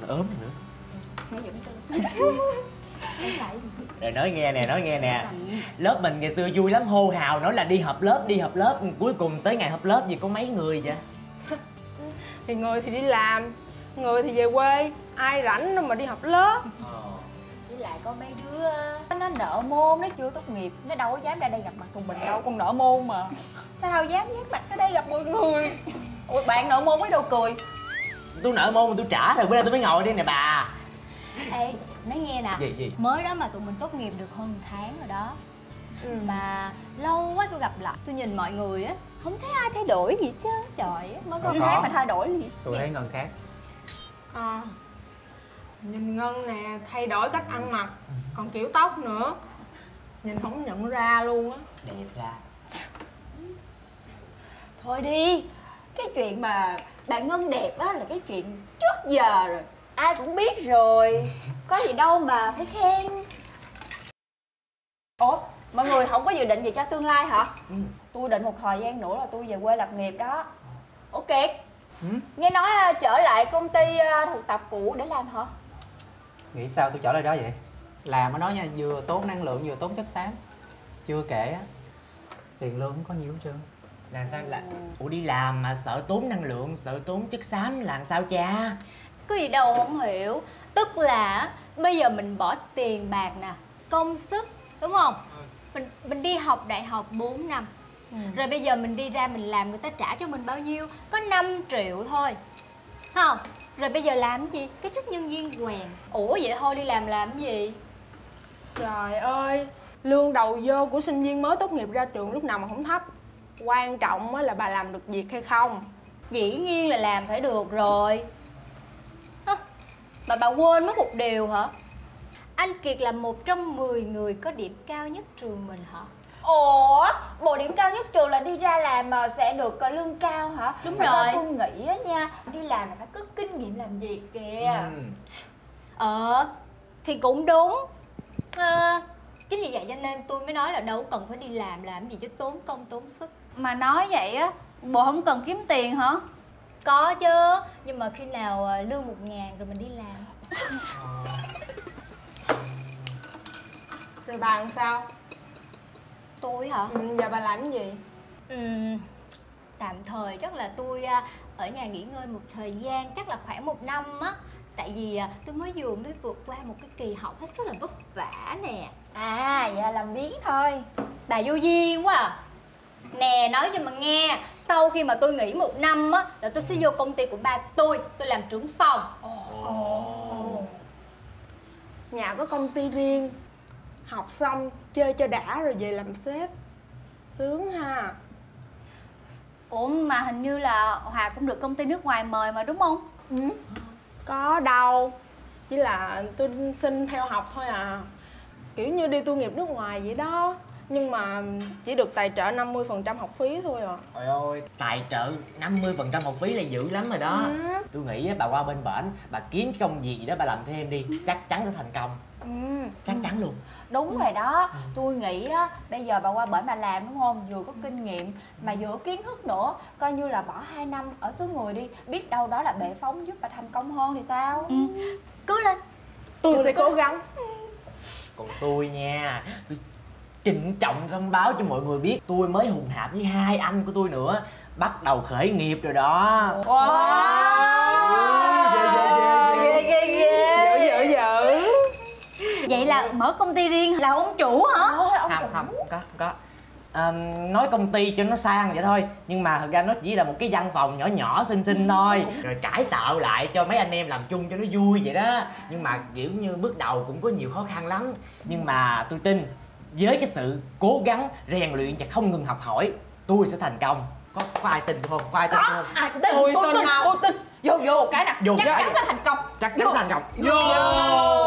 ốm nữa. Mày giận tôi. Rồi nói nghe nè, lớp mình ngày xưa vui lắm, hô hào nói là đi họp lớp, cuối cùng tới ngày họp lớp gì có mấy người vậy? Thì người thì đi làm, người thì về quê, ai rảnh đâu mà đi họp lớp. Với lại có mấy đứa nó nợ môn, nó chưa tốt nghiệp, nó đâu có dám ra đây gặp mặt tụi mình đâu, con nợ môn mà. Sao dám mặt ở đây gặp mọi người. Ủa bạn nợ môn mới đâu cười. Tôi nợ môn mà tôi trả rồi, bữa nay tôi mới ngồi đây nè bà. Ê, nói nghe nè. Gì? Mới đó mà tụi mình tốt nghiệp được hơn 1 tháng rồi đó. Mà lâu quá tôi gặp lại, tôi nhìn mọi người á, không thấy ai thay đổi gì chứ. Trời á, mới có 1 tháng mà thay đổi gì. Tôi thấy Ngân khác. Nhìn Ngân nè, thay đổi cách ăn mặc, còn kiểu tóc nữa, nhìn không nhận ra luôn á. Đẹp ra. Thôi đi, cái chuyện mà bạn Ngân đẹp á là cái chuyện trước giờ rồi, ai cũng biết rồi, có gì đâu mà phải khen. Ủa, mọi người không có dự định gì cho tương lai hả? Tôi định một thời gian nữa là tôi về quê lập nghiệp đó. Ok. Nghe nói trở lại công ty thực tập cũ để làm hả? Nghĩ sao tôi trở lại đó vậy? Làm ở đó nha, vừa tốn năng lượng vừa tốn chất xám. Chưa kể á, tiền lương không có nhiều hết trơn. Là sao là... Ủa đi làm mà sợ tốn năng lượng, sợ tốn chất xám là sao cha? Có gì đâu không hiểu. Tức là bây giờ mình bỏ tiền bạc nè, công sức, đúng không? Mình đi học đại học 4 năm. Rồi bây giờ mình đi ra mình làm, người ta trả cho mình bao nhiêu? Có 5 triệu thôi, không? Rồi bây giờ làm cái gì? Cái chức nhân viên quèn. Ủa vậy thôi đi làm cái gì? Trời ơi, lương đầu vô của sinh viên mới tốt nghiệp ra trường lúc nào mà không thấp. Quan trọng là bà làm được việc hay không. Dĩ nhiên là làm phải được rồi. Mà bà quên mất một điều hả? Anh Kiệt là một trong 10 người có điểm cao nhất trường mình hả? Ủa, bộ điểm cao nhất trường là đi ra làm mà sẽ được lương cao hả? Đúng rồi. rồi. Tôi nghĩ á nha, đi làm là phải có kinh nghiệm làm việc kìa. Thì cũng đúng. Chính vì vậy cho nên tôi mới nói là đâu cần phải đi làm gì cho tốn công tốn sức. Mà nói vậy á, bộ không cần kiếm tiền hả? Có chứ, nhưng mà khi nào lương 1.000 rồi mình đi làm. Rồi bà làm sao? Tôi hả? Giờ bà làm cái gì? Tạm thời chắc là tôi ở nhà nghỉ ngơi một thời gian, chắc là khoảng 1 năm á. Tại vì tôi mới vượt qua một cái kỳ học hết sức là vất vả nè. À, vậy là làm biếng thôi. Bà vô duyên quá à. Nè, nói cho mà nghe, sau khi mà tôi nghỉ 1 năm á là tôi sẽ vô công ty của ba tôi làm trưởng phòng. Nhà có công ty riêng, học xong chơi cho đã rồi về làm sếp. Sướng ha. Ủa mà hình như là Hòa cũng được công ty nước ngoài mời mà đúng không? Có đâu, chỉ là tôi xin theo học thôi à. Kiểu như đi tu nghiệp nước ngoài vậy đó. Nhưng mà chỉ được tài trợ 50% học phí thôi à. Trời ơi, tài trợ 50% học phí là dữ lắm rồi đó. Tôi nghĩ bà qua bên bển, bà kiếm cái công việc gì đó bà làm thêm đi, chắc chắn sẽ thành công. Chắc chắn luôn. Đúng rồi đó. Tôi nghĩ á, bây giờ bà qua bển bà làm đúng không? Vừa có kinh nghiệm mà vừa có kiến thức nữa. Coi như là bỏ 2 năm ở xứ người đi, biết đâu đó là bệ phóng giúp bà thành công hơn thì sao? Cứ lên. Tôi sẽ cố gắng. Còn tôi nha, tôi trịnh trọng thông báo cho mọi người biết tôi mới hùng hạp với 2 anh của tôi nữa, bắt đầu khởi nghiệp rồi đó. Dữ. Vậy là mở công ty riêng là ông chủ hả? Không có. Nói công ty cho nó sang vậy thôi, nhưng mà thật ra nó chỉ là một cái văn phòng nhỏ nhỏ xinh xinh thôi, rồi cải tạo lại cho mấy anh em làm chung cho nó vui vậy đó. Nhưng mà kiểu như bước đầu cũng có nhiều khó khăn lắm, nhưng mà tôi tin với cái sự cố gắng rèn luyện và không ngừng học hỏi, tôi sẽ thành công. Có ai tin tôi không? Có ai tin tôi không? Ai tin? Tôi tin. Vô một cái nè. Chắc chắn sẽ thành công. Chắc chắn sẽ thành công. Vô.